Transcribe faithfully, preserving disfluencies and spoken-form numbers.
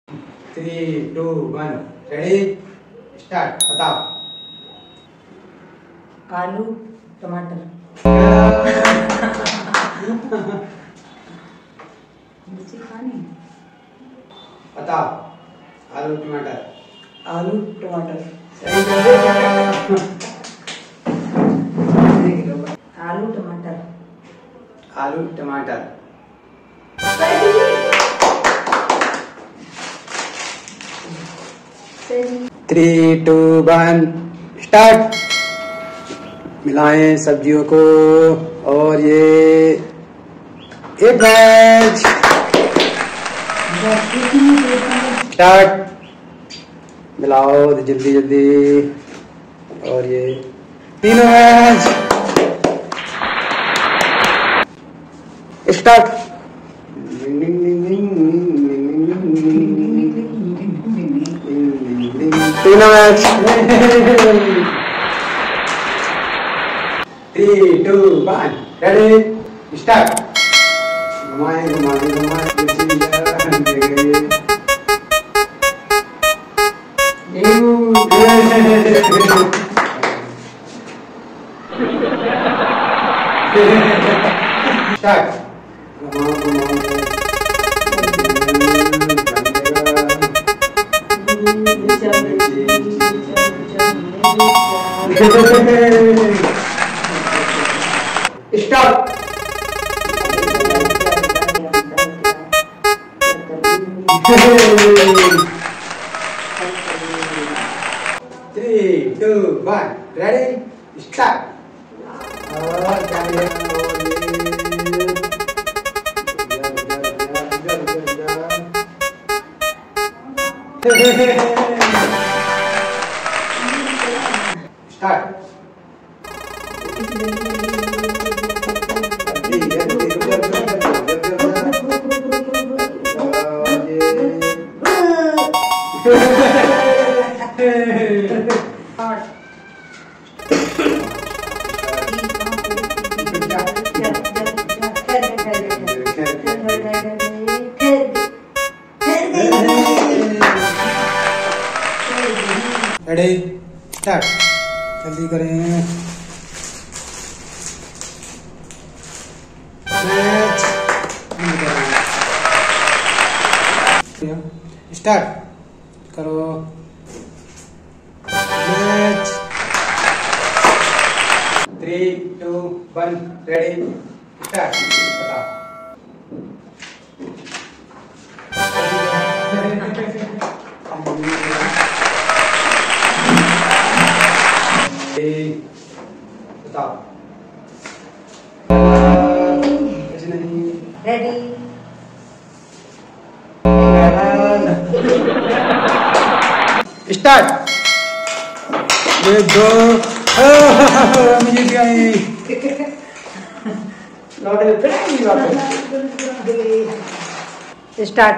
Three two one ready start. बताओ। आलू टमाटर। मुझे खानी। बताओ। आलू टमाटर। आलू टमाटर। आलू टमाटर। आलू टमाटर। Three two one start. मिलाएं सब्जियों को और ये एक मैच स्टार्ट। मिलाओ जल्दी जल्दी और ये तीनों मैच स्टार्ट। तीनों match. Three two one ready start. घुमाए घुमाए घुमाए स्टार्ट। घुमाओ घुमाओ stop. Three two one ready start. Start. Ready start. जल्दी करें। मैच स्टार्ट करो। Match three two one ready start. बताओ। बताओ। कुछ नहीं। Ready start. एक दो मुझे क्या स्टार्ट।